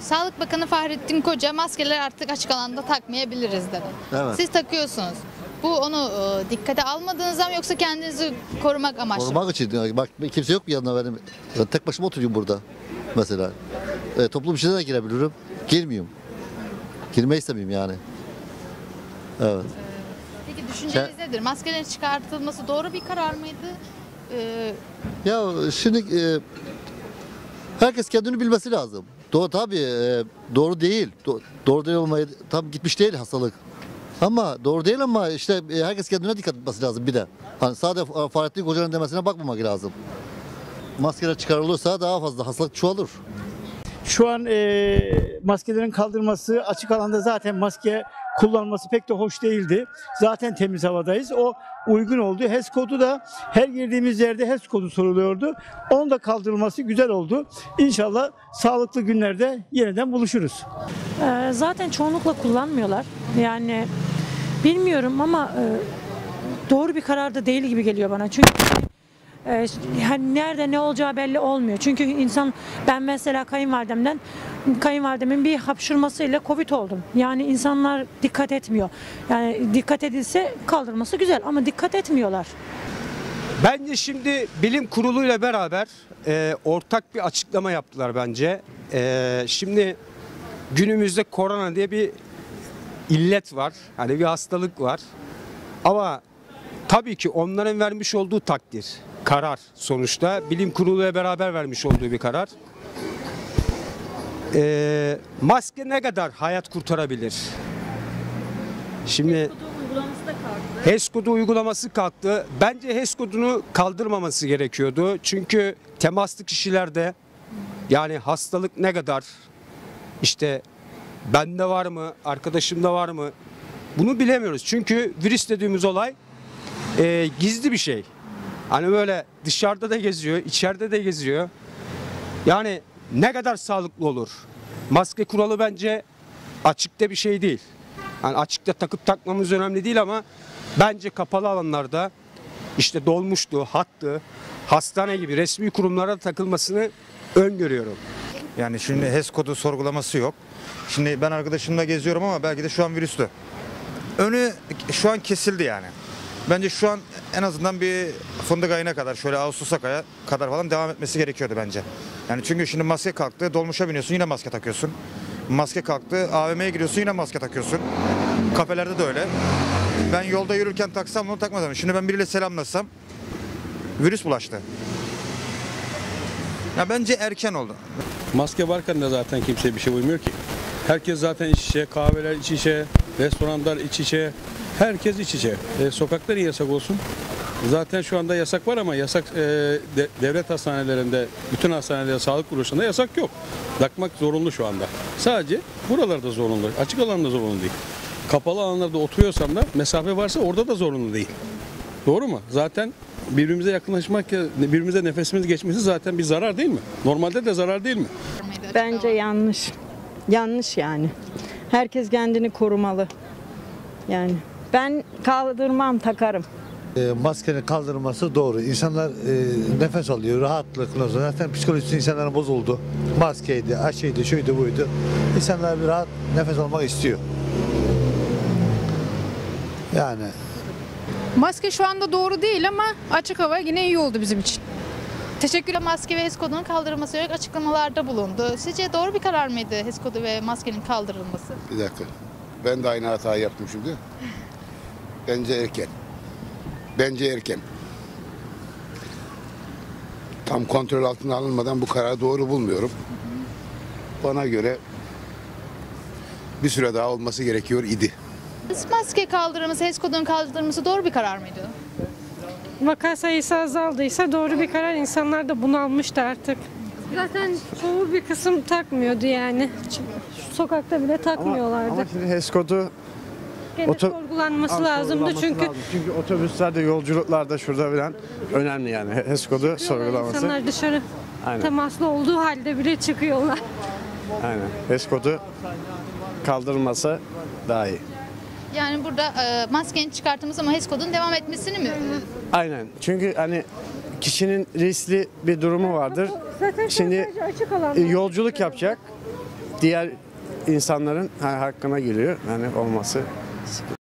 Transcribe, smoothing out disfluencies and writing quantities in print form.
Sağlık Bakanı Fahrettin Koca maskeleri artık açık alanda takmayabiliriz dedi. Evet. Siz takıyorsunuz. Bu onu dikkate almadığınızda mı yoksa kendinizi korumak amaçlı mı? Korumak için. Yani bak kimse yok bir yanında benim. Ben tek başıma oturuyorum burada mesela. Toplum içine de girebilirim. Girmiyorum. Girmeyi istemiyorum yani. Evet. Peki düşünceniz nedir? Maskelerin çıkartılması doğru bir karar mıydı? Ya şimdi herkes kendini bilmesi lazım. Doğru tabii doğru değil. Doğru değil olmayı tam gitmiş değil hastalık. Ama doğru değil ama işte herkes kendine dikkat etmesi lazım bir de. Hani sadece Fahrettin Koca'nın demesine bakmamak lazım. Maskeler çıkarılırsa daha fazla hastalık çoğalır. Şu an maskelerin kaldırılması, açık alanda zaten maske kullanması pek de hoş değildi. Zaten temiz havadayız. O uygun oldu. HES kodu da her girdiğimiz yerde HES kodu soruluyordu. Onun da kaldırılması güzel oldu. İnşallah sağlıklı günlerde yeniden buluşuruz. Zaten çoğunlukla kullanmıyorlar. Yani bilmiyorum ama doğru bir karar da değil gibi geliyor bana. Çünkü hani nerede ne olacağı belli olmuyor. Çünkü ben mesela kayınvalidemin bir hapşırmasıyla Covid oldum. Yani insanlar dikkat etmiyor. Yani dikkat edilse kaldırması güzel ama dikkat etmiyorlar. Bence şimdi bilim kuruluyla beraber ortak bir açıklama yaptılar bence. Şimdi günümüzde korona diye bir illet var. Hani bir hastalık var. Ama tabii ki onların vermiş olduğu takdir, karar sonuçta bilim kuruluyla beraber vermiş olduğu bir karar. Maske ne kadar hayat kurtarabilir? Şimdi HES kodu uygulaması kalktı. Bence HES kodunu kaldırmaması gerekiyordu. Çünkü temaslı kişilerde yani hastalık ne kadar işte bende var mı, arkadaşımda var mı bunu bilemiyoruz. Çünkü virüs dediğimiz olay gizli bir şey. Hani böyle dışarıda da geziyor, içeride de geziyor. Yani ne kadar sağlıklı olur? Maske kuralı bence açıkta bir şey değil. Yani açıkta takıp takmamız önemli değil ama bence kapalı alanlarda işte dolmuştu, hattı, hastane gibi resmi kurumlara takılmasını öngörüyorum. Yani şimdi HES kodu sorgulaması yok. Şimdi ben arkadaşımla geziyorum ama belki de şu an virüslü. Önü şu an kesildi yani. Bence şu an en azından bir fındık ayına kadar şöyle Ağustos'a kadar falan devam etmesi gerekiyordu bence. Yani çünkü şimdi maske kalktı, dolmuşa biniyorsun yine maske takıyorsun. Maske kalktı, AVM'ye giriyorsun yine maske takıyorsun. Kafelerde de öyle. Ben yolda yürürken taksam bunu takmasam. Şimdi ben biriyle selamlasam virüs bulaştı. Ya bence erken oldu. Maske varken de zaten kimseye bir şey uymuyor ki. Herkes zaten iç içe, kahveler iç içe, restoranlar iç içe, herkes iç içe. Sokakta niye yasak olsun? Zaten şu anda yasak var ama yasak devlet hastanelerinde, bütün hastanelerde, sağlık kuruluşlarında yasak yok. Takmak zorunlu şu anda. Sadece buralarda zorunlu, açık alanda zorunlu değil. Kapalı alanlarda oturuyorsam da mesafe varsa orada da zorunlu değil. Doğru mu? Zaten birbirimize yakınlaşmak, birbirimize nefesimiz geçmesi zaten bir zarar değil mi? Normalde de zarar değil mi? Bence yanlış. Yanlış yani. Herkes kendini korumalı. Yani ben kaldırmam, takarım. Maskenin kaldırılması doğru. İnsanlar nefes alıyor rahatlıkla. Zaten psikolojisi insanların bozuldu. Maskeydi, aşıydı, şuydu, buydu. İnsanlar bir rahat nefes almak istiyor. Yani. Maske şu anda doğru değil ama açık hava yine iyi oldu bizim için. Teşekkürler. Maske ve HES kodunun kaldırılması yönelik açıklamalarda bulundu. Sizce doğru bir karar mıydı HES kodu ve maskenin kaldırılması? Bir dakika. Ben de aynı hatayı yaptım şimdi. Bence erken. Bence erken. Tam kontrol altına alınmadan bu kararı doğru bulmuyorum. Bana göre bir süre daha olması gerekiyor idi. Maske kaldırılması, HES kodunun kaldırılması doğru bir karar mıydı? Vaka sayısı azaldıysa doğru bir karar. İnsanlar da bunalmıştı artık. Zaten çoğu bir kısım takmıyordu yani. Sokakta bile takmıyorlardı. Ama şimdi HES kodu sorgulanması lazımdı çünkü otobüslerde, yolculuklarda şurada bilen önemli yani. HES kodu sorgulaması. İnsanlar dışarı temaslı olduğu halde bile çıkıyorlar. Aynen. HES kodu kaldırılması daha iyi. Yani burada maskenin çıkartılması ama HES kodunun devam etmesini mi? Aynen. Çünkü hani kişinin riskli bir durumu vardır. Zaten şimdi açık alanda. yolculuk yapacak. diğer insanların hakkına giriyor. Yani olması